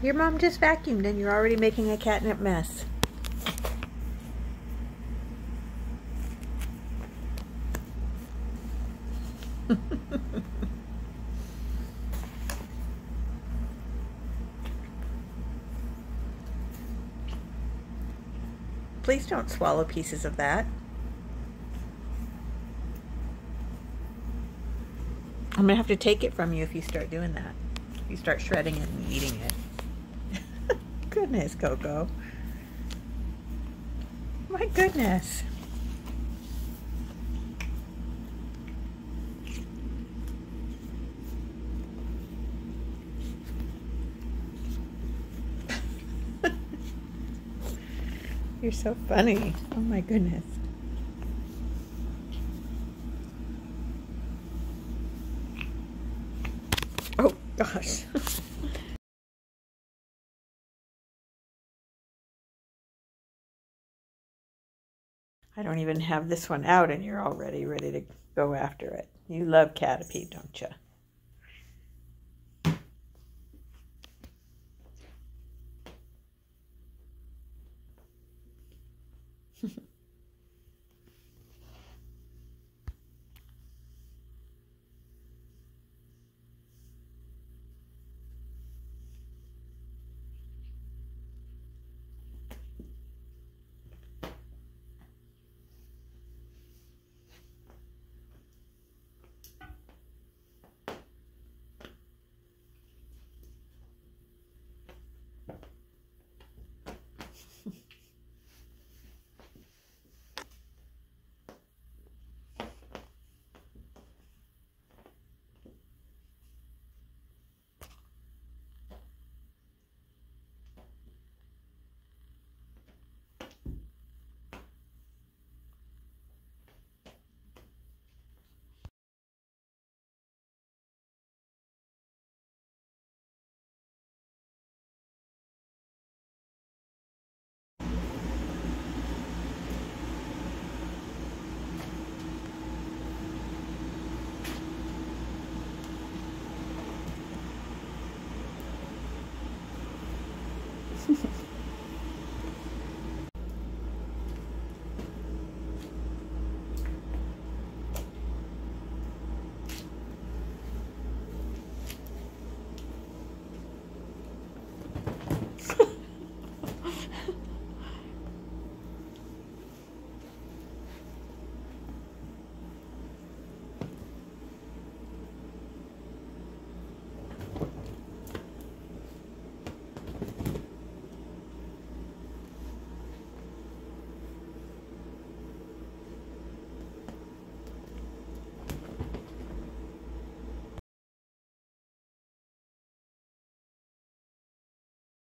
Your mom just vacuumed and you're already making a catnip mess. Please don't swallow pieces of that. I'm gonna have to take it from you if you start doing that. If you start shredding it and eating it. Goodness, Coco. My goodness. You're so funny. Oh my goodness. Oh gosh. I don't even have this one out and you're already ready to go after it. You love Caterpie, don't you?